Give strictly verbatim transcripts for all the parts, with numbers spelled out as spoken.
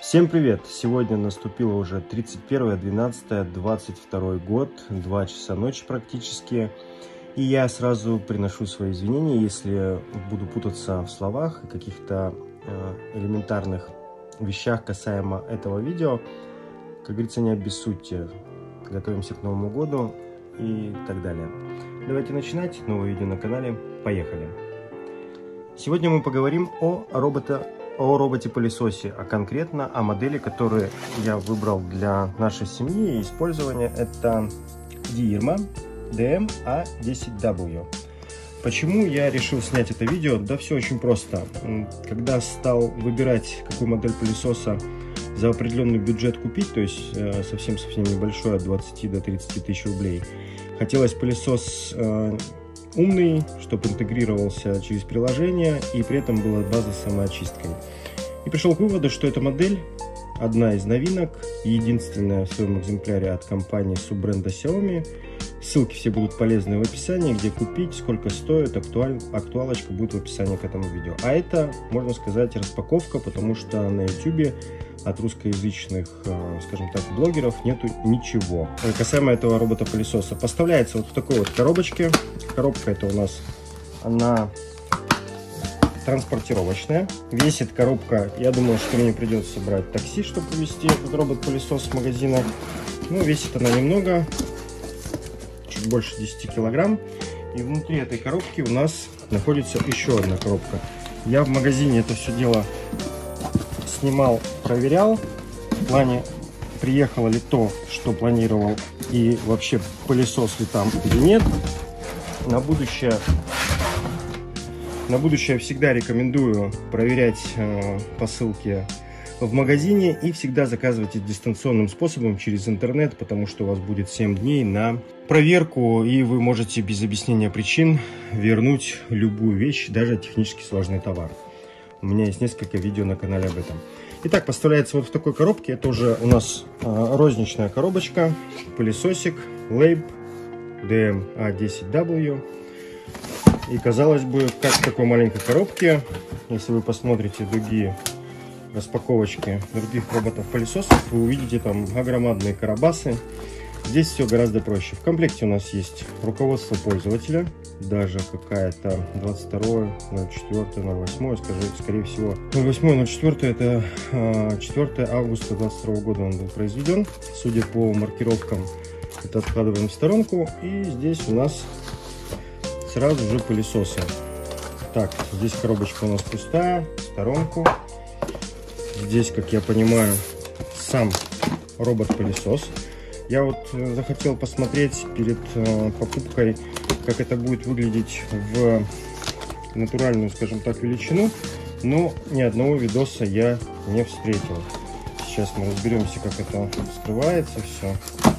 Всем привет! Сегодня наступило уже тридцать первое двенадцатое двадцать второй год, два часа ночи практически. И я сразу приношу свои извинения, если буду путаться в словах и каких-то элементарных вещах касаемо этого видео. Как говорится, не обессудьте, готовимся к Новому году и так далее. Давайте начинать новое видео на канале. Поехали! Сегодня мы поговорим о роботе о роботе-пылесосе, а конкретно о модели, которую я выбрал для нашей семьи и использования. Это Dyirma ди эм а десять дабл ю. Почему я решил снять это видео? Да все очень просто. Когда стал выбирать, какую модель пылесоса за определенный бюджет купить, то есть совсем-совсем небольшой, от двадцати до тридцати тысяч рублей, хотелось пылесос э, умный, чтобы интегрировался через приложение и при этом была база с самоочисткой. И пришел к выводу, что эта модель одна из новинок, единственная в своем экземпляре от компании суббренда Xiaomi. Ссылки все будут полезны в описании, где купить, сколько стоит, актуаль... актуалочка будет в описании к этому видео. А это, можно сказать, распаковка, потому что на YouTube от русскоязычных, скажем так, блогеров нету ничего. Касаемо этого робота-пылесоса, поставляется вот в такой вот коробочке. Коробка это у нас, она транспортировочная. Весит коробка, я думал, что мне придется брать такси, чтобы привезти этот робот-пылесос с магазина. Ну, весит она немного, чуть больше десяти килограмм. И внутри этой коробки у нас находится еще одна коробка. Я в магазине это все дело снимал, проверял, в плане приехало ли то, что планировал, и вообще пылесос ли там или нет. На будущее, на будущее всегда рекомендую проверять э, посылки в магазине и всегда заказывать их дистанционным способом через интернет, потому что у вас будет семь дней на проверку, и вы можете без объяснения причин вернуть любую вещь, даже технически сложный товар. У меня есть несколько видео на канале об этом. Итак, поставляется вот в такой коробке. Это уже у нас а, розничная коробочка, пылесосик Labe ди эм а десять дабл ю. И казалось бы, как в такой маленькой коробке, если вы посмотрите другие распаковочки других роботов-пылесосов, вы увидите там огромадные карабасы. Здесь все гораздо проще. В комплекте у нас есть руководство пользователя, даже какая-то двадцать второе ноль четвёртое ноль восьмое, скажи, скорее всего ноль восьмое ноль четвёртое, это четвёртое августа двадцать второго года он был произведен. Судя по маркировкам, это откладываем в сторонку. И здесь у нас сразу же пылесосы. Так, здесь коробочка у нас пустая, в сторонку. Здесь, как я понимаю, сам робот-пылесос. Я вот захотел посмотреть перед э, покупкой, как это будет выглядеть в натуральную, скажем так, величину, но ни одного видоса я не встретил. Сейчас мы разберемся, как это скрывается все.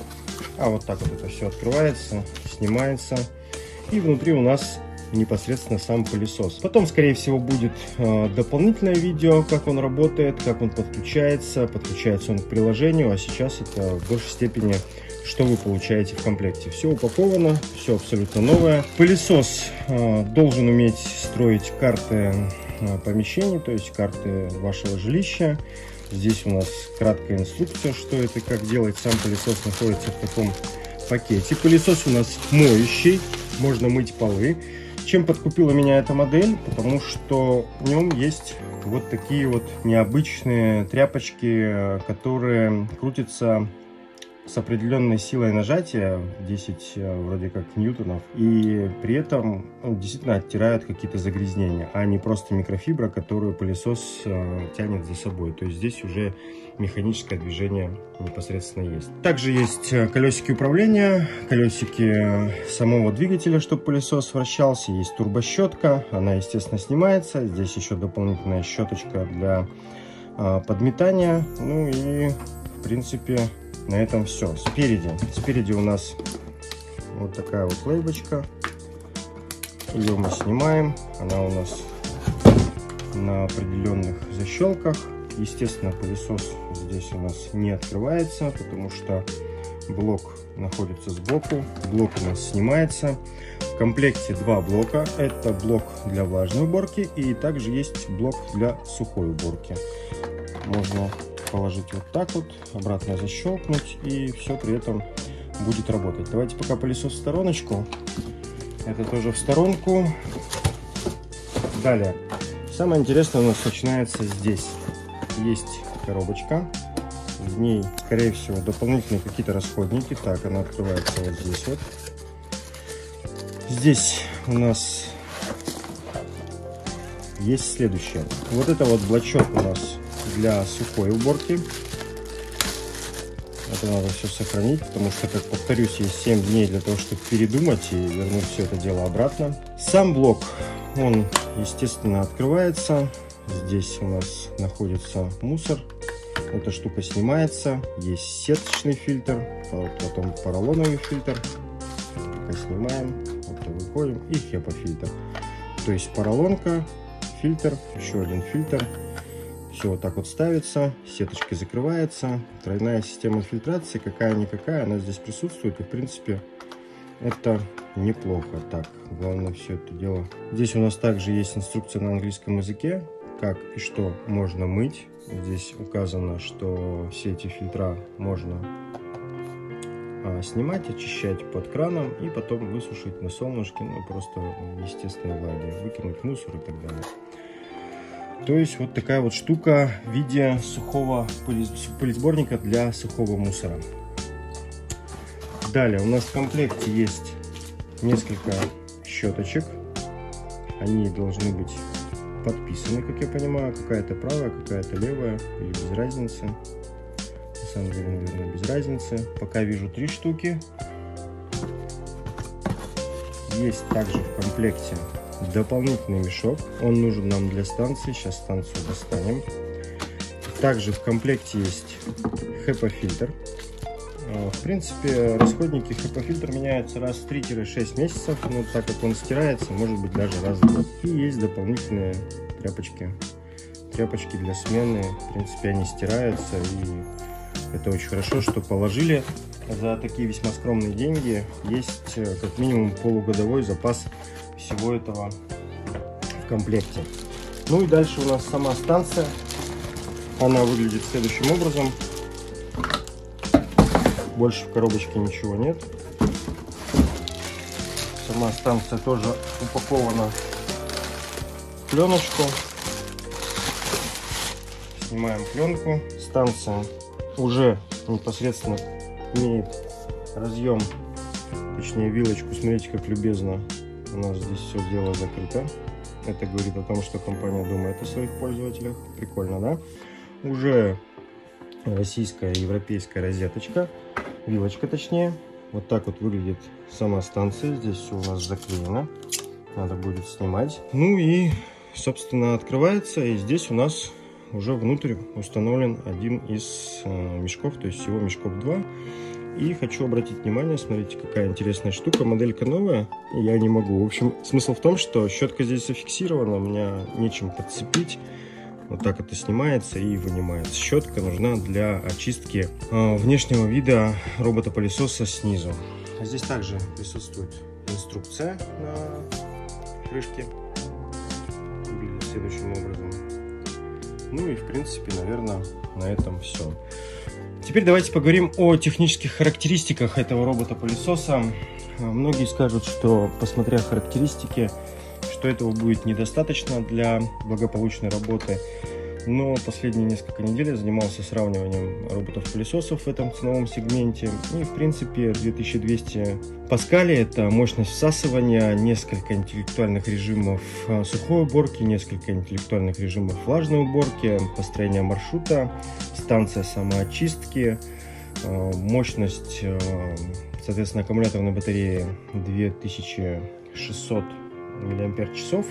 А вот так вот это все открывается, снимается, и внутри у нас непосредственно сам пылесос. Потом, скорее всего, будет э, дополнительное видео, как он работает, как он подключается. Подключается он к приложению, а сейчас это в большей степени, что вы получаете в комплекте. Все упаковано, все абсолютно новое. Пылесос э, должен уметь строить карты э, помещений, то есть карты вашего жилища. Здесь у нас краткая инструкция, что это и как делать. Сам пылесос находится в таком пакете. Пылесос у нас моющий, можно мыть полы. Чем подкупила меня эта модель? Потому что в нем есть вот такие вот необычные тряпочки, которые крутятся с определенной силой нажатия, десять вроде как ньютонов, и при этом ну, действительно оттирают какие-то загрязнения, а не просто микрофибра, которую пылесос э, тянет за собой. То есть здесь уже механическое движение непосредственно есть. Также есть колесики управления, колесики самого двигателя, чтобы пылесос вращался, есть турбощетка, она, естественно, снимается. Здесь еще дополнительная щеточка для э, подметания. Ну и, в принципе, на этом все. Спереди. Спереди у нас вот такая вот лейбочка. Ее мы снимаем. Она у нас на определенных защелках. Естественно, пылесос здесь у нас не открывается, потому что блок находится сбоку. Блок у нас снимается. В комплекте два блока. Это блок для влажной уборки и также есть блок для сухой уборки. Можно положить вот так вот, обратно защелкнуть, и все при этом будет работать. Давайте пока пылесос в стороночку. Это тоже в сторонку. Далее. Самое интересное у нас начинается здесь. Есть коробочка. В ней, скорее всего, дополнительные какие-то расходники. Так, она открывается вот здесь вот. Здесь у нас есть следующее. Вот это вот блочок у нас для сухой уборки. Это надо все сохранить, потому что, как повторюсь, есть семь дней для того, чтобы передумать и вернуть все это дело обратно. Сам блок, он, естественно, открывается. Здесь у нас находится мусор. Эта штука снимается. Есть сеточный фильтр, потом поролоновый фильтр. Пока снимаем, вот выходим, и хепа-фильтр. То есть поролонка, фильтр, еще один фильтр. Все вот так вот ставится, сеточкой закрывается. Тройная система фильтрации, какая-никакая, она здесь присутствует. И, в принципе, это неплохо. Так, главное все это дело. Здесь у нас также есть инструкция на английском языке, как и что можно мыть. Здесь указано, что все эти фильтра можно а, снимать, очищать под краном и потом высушить на солнышке, ну просто в естественной влаге, выкинуть мусор и так далее. То есть вот такая вот штука в виде сухого пылесборника для сухого мусора. Далее у нас в комплекте есть несколько щеточек. Они должны быть подписаны, как я понимаю. Какая-то правая, какая-то левая, или без разницы. На самом деле, наверное, без разницы. Пока вижу три штуки. Есть также в комплекте дополнительный мешок. Он нужен нам для станции. Сейчас станцию достанем. Также в комплекте есть хепа-фильтр. В принципе, расходники хепа-фильтр меняются раз в три-шесть месяцев, но так как он стирается, может быть даже раз в год. И есть дополнительные тряпочки. Тряпочки для смены. В принципе, они стираются, и это очень хорошо, что положили. За такие весьма скромные деньги есть как минимум полугодовой запас всего этого в комплекте. Ну и дальше у нас сама станция. Она выглядит следующим образом. Больше в коробочке ничего нет. Сама станция тоже упакована в пленочку. Снимаем пленку. Станция уже непосредственно имеет разъем, точнее вилочку. Смотрите, как любезно у нас здесь все дело закрыто. Это говорит о том, что компания думает о своих пользователях. Прикольно, да? Уже российская, европейская розеточка, вилочка точнее. Вот так вот выглядит сама станция. Здесь все у нас заклеено. Надо будет снимать. Ну и, собственно, открывается. И здесь у нас уже внутрь установлен один из э, мешков, то есть всего мешков два. И хочу обратить внимание, смотрите, какая интересная штука. Моделька новая, и я не могу. В общем, смысл в том, что щетка здесь зафиксирована, у меня нечем подцепить. Вот так это снимается и вынимается. Щетка нужна для очистки э, внешнего вида робота-пылесоса снизу. Здесь также присутствует инструкция на крышке. Выглядит следующим образом. Ну и в принципе, наверное, на этом все. Теперь давайте поговорим о технических характеристиках этого робота-пылесоса. Многие скажут, что, посмотрев характеристики, что этого будет недостаточно для благополучной работы. Но последние несколько недель я занимался сравниванием роботов-пылесосов в этом ценовом сегменте. И в принципе две тысячи двести паскалей — это мощность всасывания, несколько интеллектуальных режимов сухой уборки, несколько интеллектуальных режимов влажной уборки, построение маршрута, станция самоочистки, мощность, соответственно, аккумуляторной батареи две тысячи шестьсот миллиампер-часов.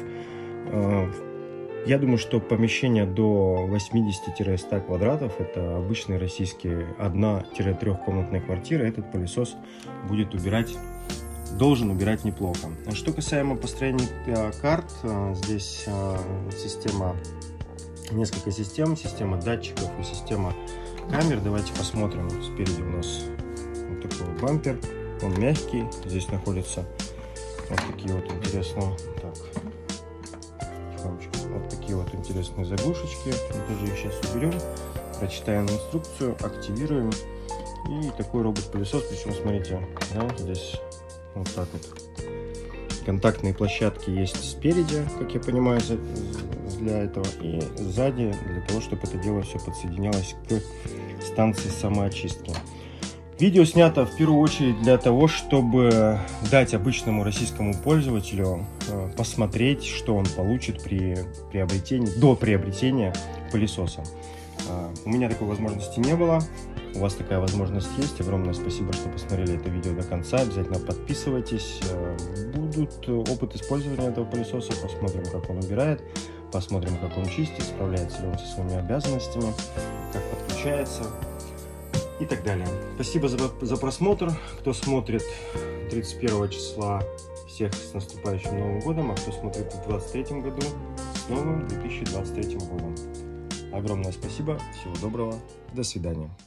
Я думаю, что помещение до восьмидесяти-ста квадратов, это обычные российские одна-трехкомнатные квартиры, этот пылесос будет убирать, должен убирать неплохо. Что касаемо построения карт, здесь система, несколько систем, система датчиков и система камер. Давайте посмотрим. Спереди у нас вот такой вот бампер, он мягкий, здесь находятся вот такие вот интересные, так, вот такие вот интересные заглушечки. Мы тоже их сейчас уберем. прочитаем инструкцию, активируем. И такой робот-пылесос, причем смотрите, да, здесь вот так вот. Контактные площадки есть спереди, как я понимаю, для этого, и сзади, для того, чтобы это дело все подсоединялось к станции самоочистки. Видео снято в первую очередь для того, чтобы дать обычному российскому пользователю посмотреть, что он получит при приобретении, до приобретения пылесоса. У меня такой возможности не было. У вас такая возможность есть. Огромное спасибо, что посмотрели это видео до конца. Обязательно подписывайтесь. Будут опыт использования этого пылесоса. Посмотрим, как он убирает. Посмотрим, как он чистит, справляется ли он со своими обязанностями, как подключается и так далее. Спасибо за, за просмотр. Кто смотрит тридцать первого числа, всех с наступающим Новым годом. А кто смотрит в двадцать третьем году, с новым две тысячи двадцать третьим годом. Огромное спасибо. Всего доброго. До свидания.